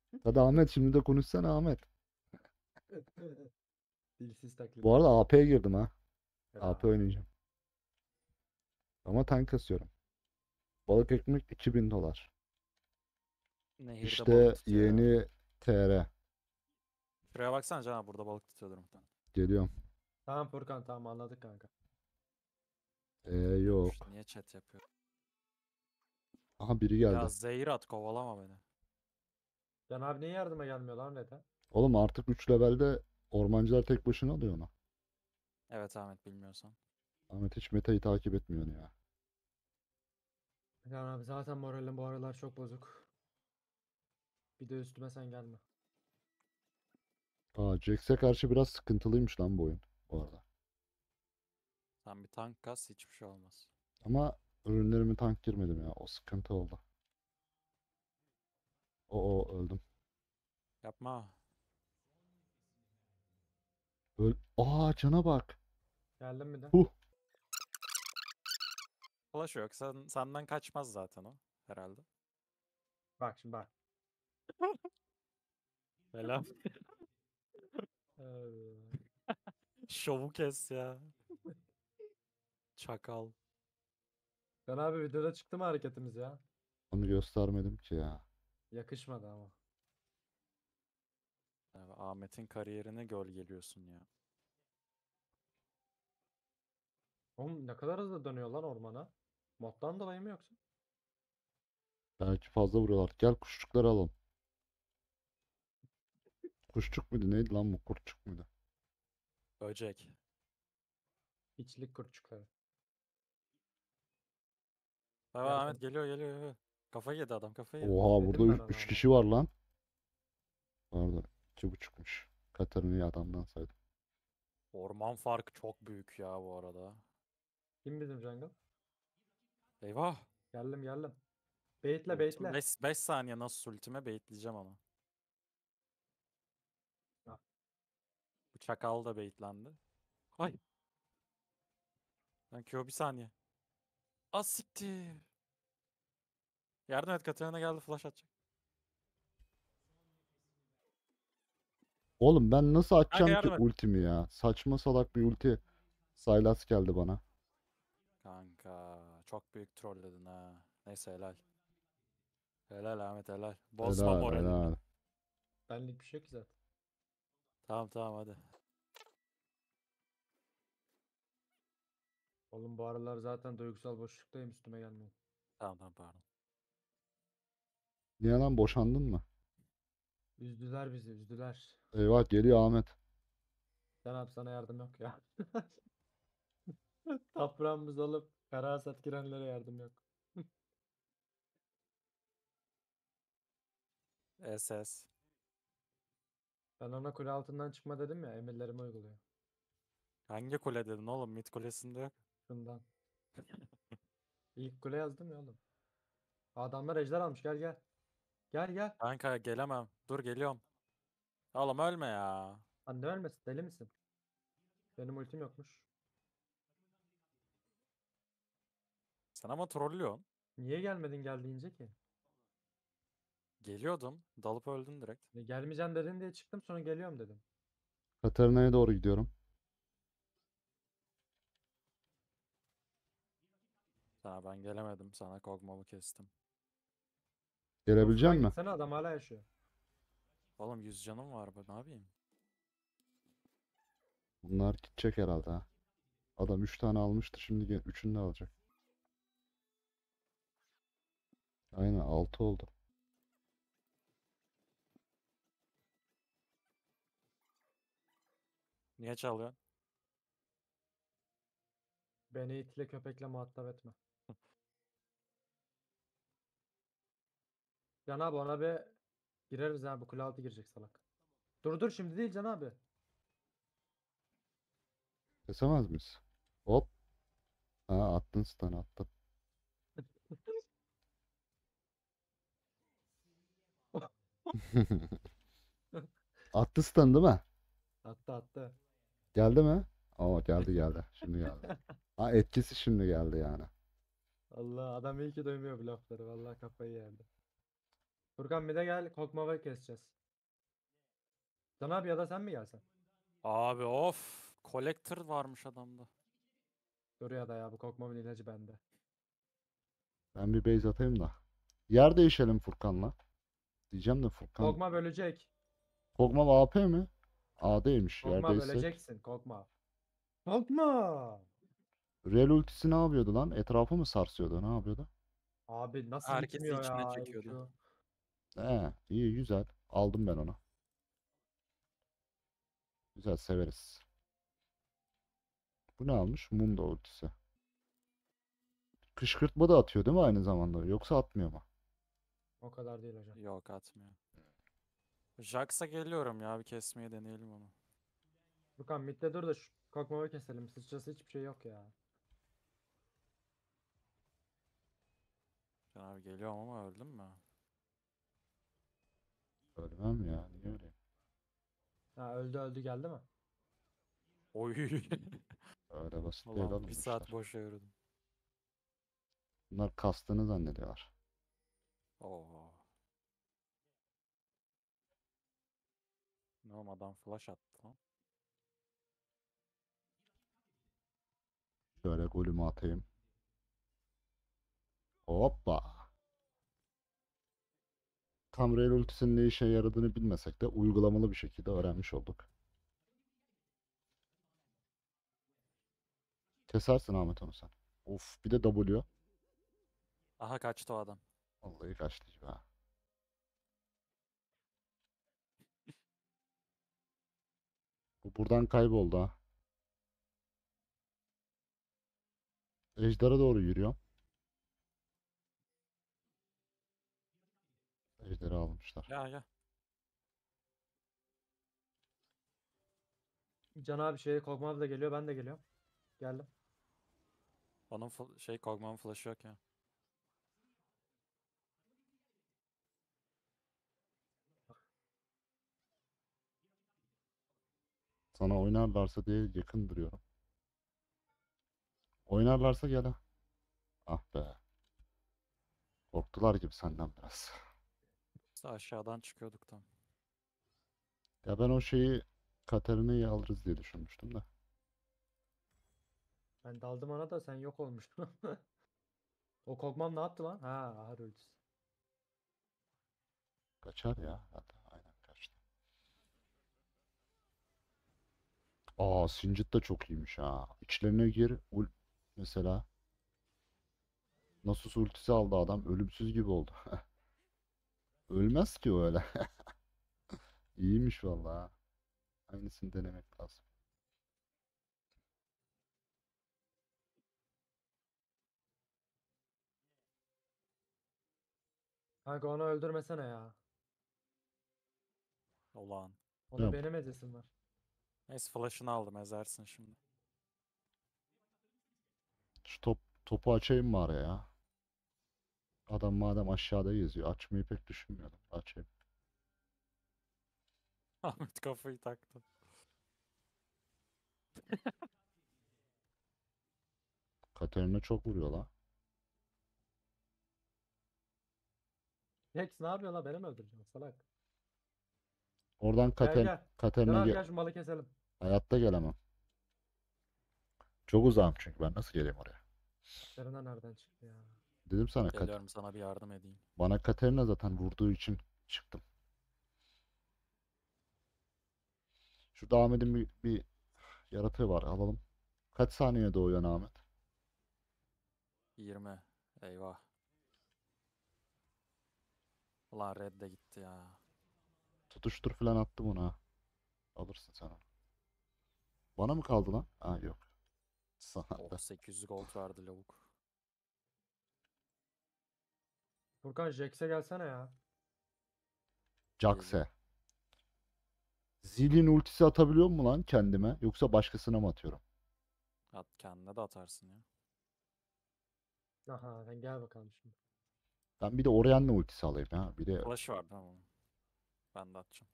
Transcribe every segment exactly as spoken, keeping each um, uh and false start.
Hadi Ahmet şimdi de konuşsana Ahmet. Dilsiz Bu arada taklidi. A P'ye girdim ha. A P Helal. oynayacağım. Ama tank kasıyorum. Balık ekmek iki bin dolar. Nehirde balık İşte tutuyor ya. yeni T R. Şuraya baksana Can abi, burada balık tutuyordur muhtemelen. Geliyorum. Tamam Furkan, tamam anladık kanka. Ee, Bilmiyormuş. yok. Niye chat yapıyor? Aha biri Ya geldi. zehir at, kovalama beni. Can abi niye yardıma gelmiyor lan neden? Oğlum artık üç levelde ormancılar tek başına alıyor onu. Evet Ahmet, bilmiyorsan. Ahmet hiç metayı takip etmiyorsun ya. Can abi zaten moralim bu aralar çok bozuk. Bir de üstüme sen gelme. Aa, Jax'e karşı biraz sıkıntılıymış lan bu oyun. Bu arada. Sen bir tank kas, hiçbir şey olmaz. Ama ürünlerimi tank girmedim ya. O sıkıntı oldu. O, o öldüm. Yapma. Öl Aa cana bak. Geldin mi de? Huh. Flash yok. Sen, senden kaçmaz zaten o. Herhalde. Bak şimdi bak. Selam. Ee, Şovu kes ya. Çakal. Can abi videoda çıktı mı hareketimiz ya? Onu göstermedim ki ya. Yakışmadı ama. Ya Ahmet'in kariyerine gölgeliyorsun ya. Oğlum ne kadar hızlı dönüyor lan ormana. Moddan dolayı mı yoksa? Belki fazla vuruyorlar. Gel kuşçukları alalım. Kuşçuk muydu? Neydi lan bu? Kurtçuk muydu? Böcek. İçlik kurtçukları. Baba Geldim. Ahmet geliyor geliyor geliyor. Kafa yedi adam, kafa yedi. Oha Dedim burada ben ona üç ama. kişi var lan. Pardon. iki buçukmuş. Katarina'yı adamdan saydım. Orman farkı çok büyük ya bu arada. Kim bizim jungle? Eyvah. Geldim geldim. Baitle Ultim baitle. beş saniye, nasıl ultime baitleyeceğim onu. Ah, Bu çakal da baitlendi. Ay. Lan Q bir saniye. Az siktir. Yardım et, Katarina geldi, flash atacak. Oğlum ben nasıl Kanka açacağım ki yardım et. ultimi ya? Saçma salak bir ulti. Sylas geldi bana. Kanka çok büyük trolledin ha. Neyse, helal. Helal Ahmet, helal. Bozma Helal moralini. helal. benlik bir şey yok ki zaten. Tamam tamam hadi. Oğlum bu aralar zaten duygusal boşluktayım, üstüme gelmeyin. Tamam tamam, pardon. Niye lan boşandın mı? Üzdüler bizi, üzdüler. Eyvah geliyor Ahmet. Can abi sana yardım yok ya. Toprağımızı alıp kara hasat girenlere yardım yok. S S. Ben ona kule altından çıkma dedim ya, emirlerimi uyguluyor. Hangi kule dedin oğlum? Mid kulesinde yok. Şundan. İlk kule yazdım ya oğlum. Adamlar ejder almış, gel gel. Gel gel. Kanka gelemem. Dur geliyorum. Oğlum ölme ya. Lan ne ölmesin, deli misin? Benim ultim yokmuş. Sen ama trollüyorsun. Niye gelmedin gel deyince ki? Geliyordum. Dalıp öldün direkt. E, gelmeyeceğim dedin diye çıktım, sonra geliyorum dedim. Katarina'ya doğru gidiyorum. Sana ben gelemedim. Sana kogmamı kestim. Gelebilecek Ghost'tan misin? gitsene, adam hala yaşıyor. Oğlum yüz canım var. Ben ne yapayım? Bunlar gidecek herhalde ha. Adam üç tane almıştı şimdi üçünü de alacak. Aynen altı oldu. Niye çalıyorsun? Beni itle köpekle muhatap etme. Can abi ona bir gireriz ha, bu kule altı girecek salak. Dur dur, şimdi değil Can abi. Kesemez miyiz? Hop. Ha attın stun attın. Attı stun değil mi? Attı attı. Geldi mi? Oo geldi geldi. Şimdi geldi. Ha etkisi şimdi geldi yani. Allah, adam iyi ki duymuyor bu lafları. Vallahi kafayı yerdi. Furkan bir de gel Kokmav'ı keseceğiz. Can abi ya da sen mi gelsen? Abi of. Collector varmış adamda. Dur ya da ya bu Kokmav'ın ilacı bende. Ben bir base atayım da. Yer değişelim Furkan'la. Diyeceğim de Furkan. Kokmav ölecek. Kog'Maw A P mi? A'daymış. Yer Kokmav değişsek. öleceksin Kokmav. Kokmav. Rel ultisi ne yapıyordu lan? Etrafı mı sarsıyordu? Ne yapıyordu? Abi nasıl Herkesi gitmiyor içine ya çekiyordu. E Q? He, iyi güzel. Aldım ben onu. Güzel severiz. Bu ne almış? Mundo ultisi. Kışkırtma da atıyor değil mi aynı zamanda? Yoksa atmıyor mu? O kadar değil hocam. Yok atmıyor. Jax'a geliyorum ya bir kesmeye deneyelim onu. Furkan midde dur da şu Kokmav'ı keselim. Sıçrası hiçbir şey yok ya. Can abi geliyorum ama öldüm mü? Ölmem ya. Niye öyle? Ha öldü öldü geldi mi? Oy. Öyle basit değil Ulan oğlum bir bu saat işler. boşa yürüdüm. Bunlar kastığını zannediyorlar. Oo. Ne oğlum adam flash attı lan. Şöyle golümü atayım. Hoppa. Tam rail ultisinin ne işe yaradığını bilmesek de uygulamalı bir şekilde öğrenmiş olduk. Kesersin Ahmet onu sen. Of bir de W. Aha kaçtı o adam. Vallahi kaçtı ha. Bu buradan kayboldu ha. Ejder'e doğru yürüyor. Ejder'i almışlar. Ya ya. Can abi şey Kokmav da geliyor ben de geliyorum. Geldim. Onun fl- şey Kog'Maw'ın flash'ı yok ya. Sana oynarlarsa diye yakın duruyorum. Oynarlarsa gel ha. Ah be. Korktular gibi senden biraz. Biz de aşağıdan çıkıyorduk tam. Ya ben o şeyi Katarina'yı alırız diye düşünmüştüm de. Ben daldım ona da sen yok olmuştun. O Kokmav ne yaptı lan? Ha ahır ultisi. Kaçar ya. Hadi aynen kaçtı. Aa Singed de çok iyiymiş ha. İçlerine gir. Ul mesela. Nasus ultisi aldı adam. Ölümsüz gibi oldu. Ölmez ki o öyle. İyiymiş vallahi. Aynısını denemek lazım. Kanka onu öldürmesene ya. Ulan. Onda Tamam. benim edesim var. Neyse flash'ını aldım ezersin şimdi. Şu top, topu açayım mı araya? Adam madem aşağıda geziyor. Açmayı pek düşünmüyordum. Açayım. Ahmet kafayı taktı. Katarina çok vuruyor la. Hex ne yapıyor la beni mi öldüreceksin salak? Oradan Gel Kater gel. Can Katarina abi ge- gel şu malı keselim. hayatta gelemem. Çok uzağım çünkü ben nasıl geleyim oraya? Serena nereden çıktı ya? Dedim sana Kat Geliyorum sana bir yardım edeyim. bana Katarina zaten vurduğu için çıktım. Şurada Ahmet'in bir, bir yaratığı var alalım. Kaç saniye doğuyor Ahmet? yirmi. Eyvah. Ulan red de gitti ya. Tutuştur falan attım ona. Alırsın sen onu. Bana mı kaldı lan? Aa yok. Sana Oh da. sekiz yüz gold verdi lavuk. Furkan Jax'e gelsene ya. Jax'e. Zilin ultisi atabiliyor mu lan kendime? Yoksa başkasına mı atıyorum? At kendine de atarsın ya. Aha sen gel bakalım şimdi. Ben bir de Orianna ultisi alayım ya. Bir de Flash var tamam. Ben de atacağım.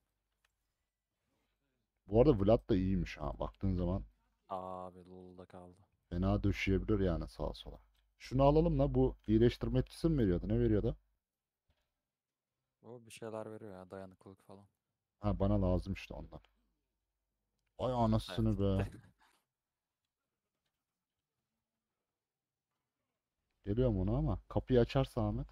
bu arada Vlad da iyiymiş ha. Baktığın zaman Abi Lul'da kaldı. fena döşeyebilir yani sağa sola. Şunu alalım da bu iyileştirme etkisi mi veriyordu? Ne veriyordu? O bir şeyler veriyor ya, dayanıklılık falan. Ha, bana lazım işte ondan. Ay anasını Evet. be. Geliyorum ona ama kapıyı açarsa Ahmet.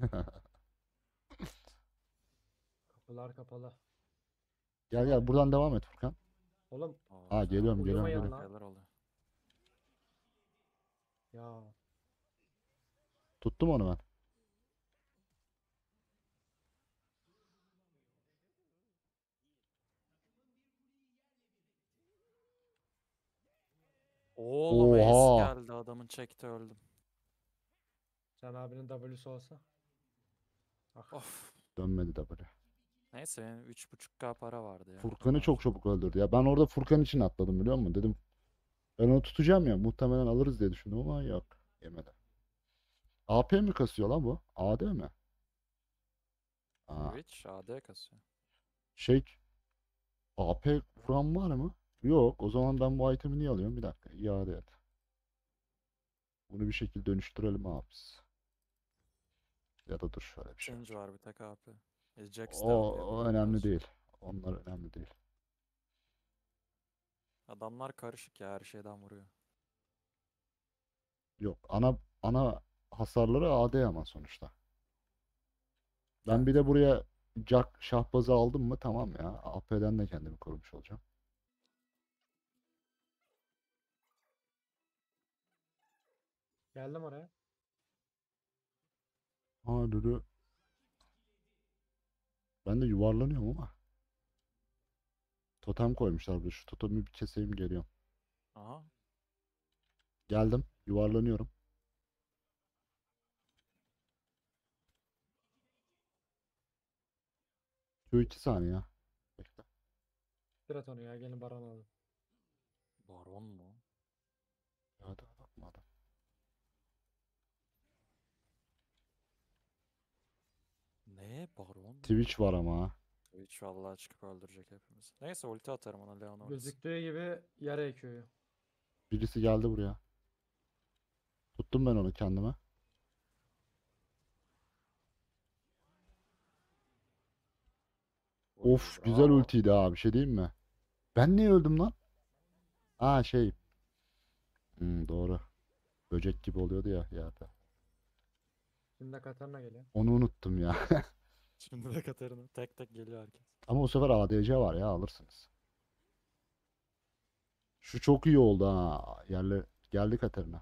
Kapılar kapalı. Gel gel buradan devam et Furkan. Oğlum Oo, Ha fena. geliyorum geliyorum uyumayın geliyorum. lan. Şeyler oluyor. Ya Tuttum onu ben. Oğlum ace Oha. geldi, adamın çekti, öldüm. Can abinin W'su olsa. Ah. Of. Dönmedi de böyle. Neyse benim üç buçuk K para vardı ya. Onu Furkan'ı çok harcadım. çabuk öldürdü ya. Ben orada Furkan için atladım biliyor musun? Dedim ben onu tutacağım ya. Muhtemelen alırız diye düşündüm ama yok. Yemedi. A P mi kasıyor lan bu? A D mi? Aa, Twitch A D kasıyor. şey A P vuran var mı? Yok. O zaman ben bu itemi niye alıyorum? Bir dakika. İade et. Bunu bir şekilde dönüştürelim abi biz. Ya da dur şöyle bir şey Change yapacağım. var bir tek A P. E, Jax de O, A P o vuruyor önemli biliyorsun. değil. Onlar önemli değil. Adamlar karışık ya, her şeyden vuruyor. Yok. Ana ana hasarları A D ama sonuçta. Ben bir Evet. de buraya Jack Şahbaz'ı aldım mı tamam ya. A P'den de kendimi korumuş olacağım. Geldim oraya. Ha Lulu. Ben de yuvarlanıyorum ama. Totem koymuşlar burada. Şu totemi bir keseyim geliyorum. Aha. Geldim. Yuvarlanıyorum. Şu iki saniye ya. Bekle. Direkt onu ya. Gelin baron alın. Baron mu? Hadi bakma adam. Ne? Baron mu? Twitch var ama ha. Twitch vallahi çıkıp öldürecek hepimizi. Neyse ulti atarım ona, Leon oynasın. Gözüktüğü gibi yarı ekiyor. Birisi geldi buraya. Tuttum ben onu kendime. Oy Of güzel bravo. ultiydi ha bir şey diyeyim mi? Ben niye öldüm lan? Aa şey. Hmm, doğru. Böcek gibi oluyordu ya yerde. Şimdi de Katarina geliyor. Onu unuttum ya. Şimdi de Katarina. Tek tek geliyor herkes. Ama o sefer A D C var ya alırsınız. Şu çok iyi oldu ha. Yerle geldi Katarina.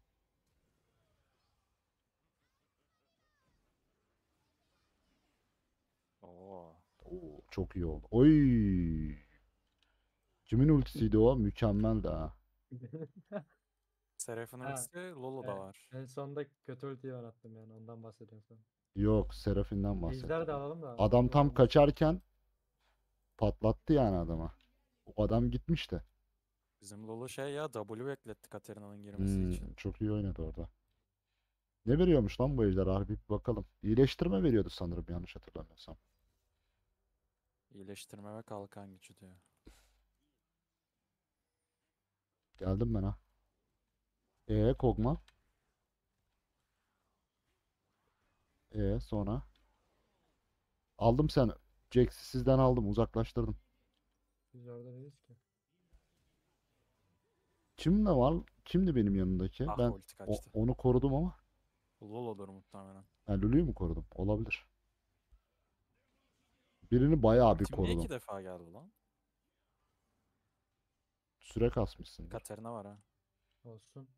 Oo. Oo, çok iyi oldu. Oy. Kimin ultisiydi o? Mükemmel de ha. Seraph'in Ha, ultisi Lulu da e, var. en sonunda kötü ultiyi ben attım yani. Ondan bahsediyorum sana. Yok, Seraphim'den Ejder bahsettim de ben. alalım da. Adam tam Ondan bahsediyorum. kaçarken patlattı yani adama. O adam gitmişti. Bizim Lulu şey ya, W ekletti Katarina'nın girmesi Hmm, için. çok iyi oynadı orada. Ne veriyormuş lan bu ejder? Harbi bir bakalım. İyileştirme veriyordu sanırım yanlış hatırlamıyorsam. İyileştirme ve kalkan gücü diyor. Geldim ben ha. E Kog'Maw. E sonra. Aldım sen. Jax'i sizden aldım. Uzaklaştırdım. Biz orada değiliz ki. Kim de var? Kimdi benim yanımdaki? Ah, Ben ulti o- kaçtı. onu korudum ama. Lulu'dur muhtemelen. Ha, Lulu'yu mu korudum? Olabilir. Birini bayağı bir Ultim niye iki korudum. defa geldi lan? Süre kasmışsındır. Katarina var ha. Olsun.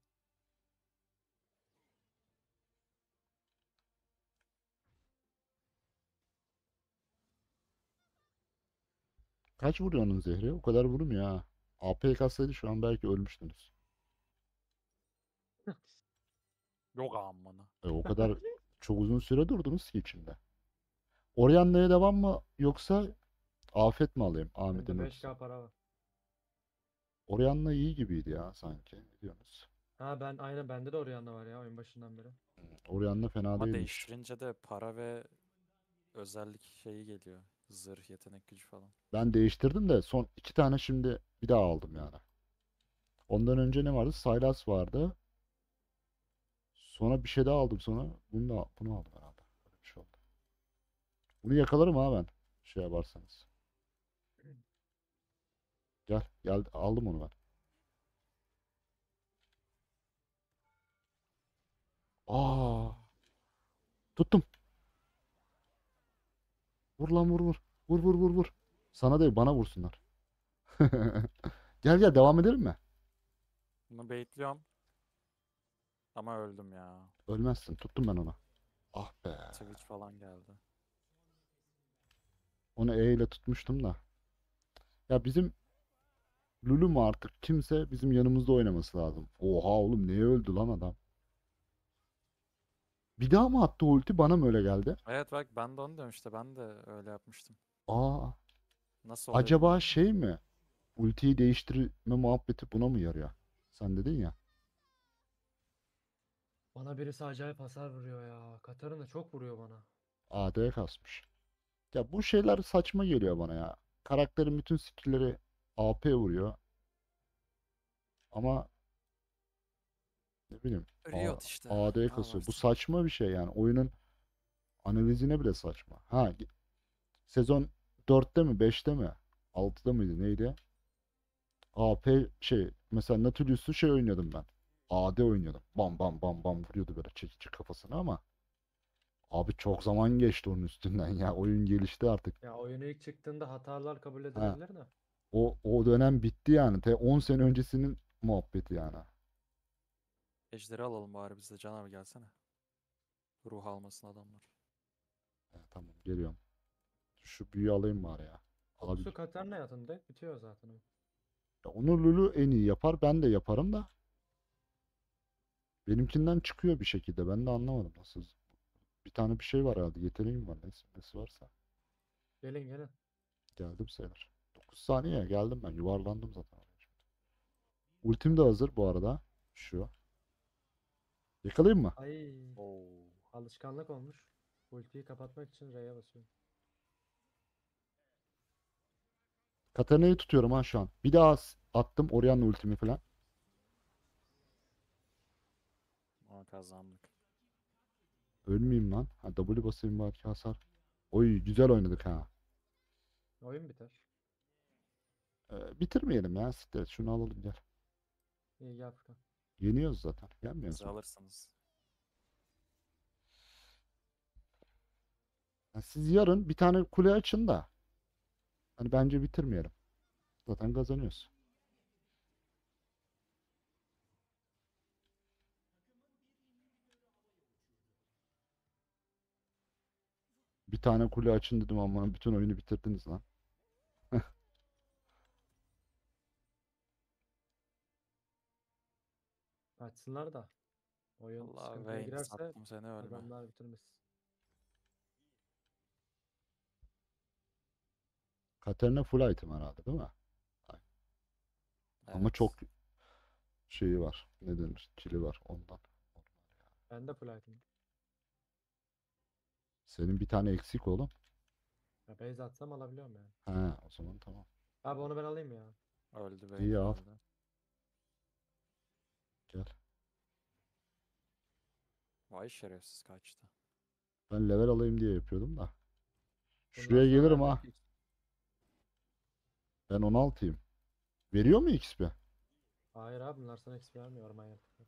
Kaç vuruyor onun zehri? O kadar vurmuyor ha. A P katsaydı şu an belki ölmüştünüz. Yok amına. E, o kadar çok uzun süre durdunuz ki içinde. Orianna'ya devam mı yoksa Afet mi alayım? Ahmet'in Bende ultisi. beş K para var. Orianna iyi gibiydi ya sanki. Ne diyorsunuz? Ha ben aynen bende de Orianna var ya oyun başından beri. Hmm, Orianna fena Ama değilmiş. değiştirince de para ve özellik şeyi geliyor. Zırh, yetenek gücü falan. Ben değiştirdim de son iki tane şimdi bir daha aldım yani. Ondan önce ne vardı? Sylas vardı. Sonra bir şey daha aldım sonra. Bunu da, bunu aldım herhalde. Böyle bir şey oldu. Bunu yakalarım ha ben. Şey yaparsanız. Gel. Gel. Aldım onu ben. Aa, tuttum. Vur lan vur vur. Vur vur vur vur. Sana değil bana vursunlar. Gel gel devam edelim mi? Bunu baitliyorum. Ama öldüm ya. Ölmezsin. Tuttum ben onu. Ah be. Twitch falan geldi. Onu E ile tutmuştum da. Ya bizim Lulu mu artık kimse bizim yanımızda oynaması lazım. Oha oğlum neye öldü lan adam? Bir daha mı attı ulti bana mı öyle geldi? Evet bak ben de onu diyorum işte. Ben de öyle yapmıştım. Aa, Nasıl oluyor acaba bilmiyorum. şey mi? Ultiyi değiştirme muhabbeti buna mı yarıyor? Sen dedin ya. Bana birisi acayip hasar vuruyor ya. Katarina çok vuruyor bana. A D kasmış. Ya bu şeyler saçma geliyor bana ya. Karakterin bütün skill'leri A P vuruyor. Ama ne bileyim A- Riot işte. AD Ne kasıyor. Bu yaparsın? saçma bir şey yani. Oyunun analizine bile saçma. Ha, ge- sezon dörtte mi beşte mi? altıda mıydı neydi? A P şey mesela Nautilus'u şey oynuyordum ben. A D oynuyordum. Bam bam bam bam vuruyordu böyle çekici kafasına ama abi çok zaman geçti onun üstünden ya. Oyun gelişti artık. Ya oyunu ilk çıktığında hatalar kabul Ha, edilebilir de. o o dönem bitti yani. Te on sene öncesinin muhabbeti yani. Ejderi alalım bari biz de. Can abi gelsene. Ruh almasın adamlar. Ha, tamam geliyorum. Şu büyüyü alayım bari ya. Abi Okusu Katarina yatında bitiyor zaten o. ya onu Lulu en iyi yapar. Ben de yaparım da. Benimkinden çıkıyor bir şekilde. Ben de anlamadım nasıl. Bir tane bir şey var herhalde. Yeteneğim var. Neyse, nesi varsa. Gelin gelin. Geldim sayılır. dokuz saniye geldim ben. Yuvarlandım zaten. Ultim de hazır bu arada. Şu. Yakalayayım mı? Ay, Oo. alışkanlık olmuş. Ultiyi kapatmak için R'ye basıyorum. Katarina'yı tutuyorum ha şu an. Bir daha s- attım Orianna ultimi falan. Ama kazandık. Ölmeyeyim lan. Ha W basayım belki hasar. Oy güzel oynadık ha. Oyun biter. Ee, bitirmeyelim ya. Siktir et, şunu alalım gel. İyi gel Furkan. Yeniyoruz zaten. Yenmiyoruz Bizi mu? alırsınız. Ha, siz yarın bir tane kule açın da. Hani bence bitirmeyelim. Zaten kazanıyoruz. Bir tane kule açın dedim ama bütün oyunu bitirdiniz lan. Açsınlar da. Oyun Allah sıkıntıya Vayne girerse sattım seni ölme. adamlar bitirmez. Katarina full item herhalde değil mi? Ay, ama Evet. çok şeyi var. Ne denir? Kili var ondan. Ben de full item. Senin bir tane eksik oğlum. Ya base atsam alabiliyorum yani. He o zaman tamam. Abi onu ben alayım ya. Öldü Vayne İyi al. herhalde. Gel. Vay şerefsiz kaçtı. Ben level alayım diye yapıyordum da. Bundan Şuraya sonra gelirim vermiyor ha. ki. Ben on altıyım. Veriyor mu X P? Hayır abi bunlar sana X P vermiyor orman yaptıkları.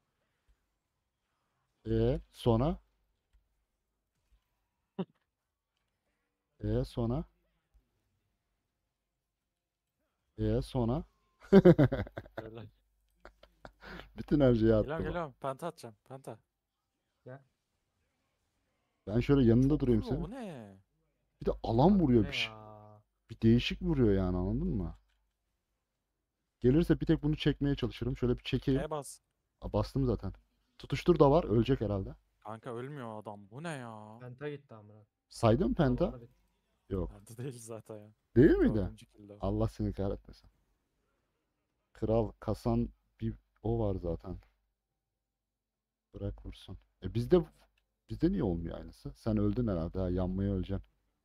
E sonra? E sonra? E sonra? Öyle. Bütün her şeyi attı Geliyorum bu. geliyorum. Penta atacağım. Penta. Gel. Ben şöyle yanında Çok durayım vuruyor senin. bu ne? Bir de alan Abi bu vuruyor ne bir şey. ya? Bir değişik vuruyor yani anladın mı? Gelirse bir tek bunu çekmeye çalışırım. Şöyle bir çekeyim. E bas. Aa, bastım zaten. Tutuştur da var. Ölecek herhalde. Kanka ölmüyor adam. Bu ne ya? Penta gitti amına. Saydın penta? Zamanı bitti. Yok. Penta değil zaten ya. Değil miydi? Dördüncü kill o. Allah seni kahretmesin. Kral kasan bir o var zaten. Bırak vursun. E bizde bizde niye olmuyor aynısı? Sen öldün herhalde. Ha, yanmaya öleceksin.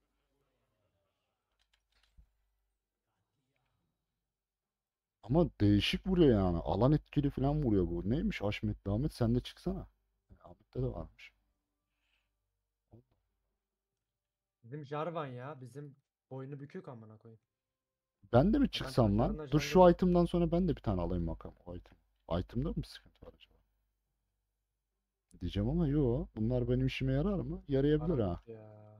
Ama değişik vuruyor yani. Alan etkili falan vuruyor bu. Neymiş Haşmet? Ahmet sen de çıksana. E, Ahmet'te de varmış. Bizim Jarvan ya. Bizim boynu bükük amına koyayım. Ben de mi Ben çıksam lan? çocuklarımla Dur jungle şu oynuyorum. item'dan sonra ben de bir tane alayım bakalım o item. Item'da mı bir sıkıntı var acaba? Diyeceğim ama yo. Bunlar benim işime yarar mı? Yarayabilir ha. Paramut ya.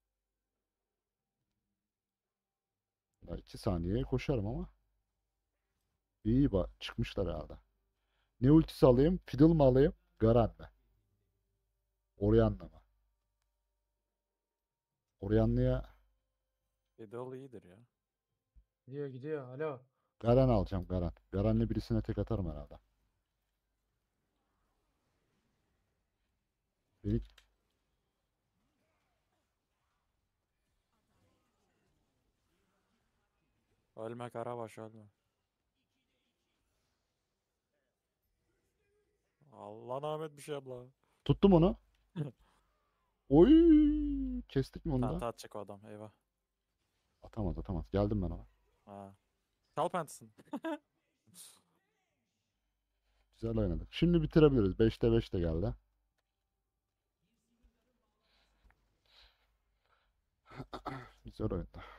Daha iki saniyeye koşarım ama. İyi bak çıkmışlar herhalde. Ne ultisi alayım? Fiddle mı alayım? Garan mı? Orianna mı? Orianna'ya Fiddle iyidir ya. Gidiyor gidiyor. Alo. Garan alacağım Garan. Garan'la birisine tek atarım herhalde. Beni Ölme Karabaş ölme. Allah Ahmet bir şey abla. tuttum onu. Oy! Kestik mi onu da? Penta atacak o adam eyvah. Atamaz atamaz. Geldim ben ona. Ha. Çal pentasını. Güzel oynadık. Şimdi bitirebiliriz. beşte beş de geldi. Güzel oyundu.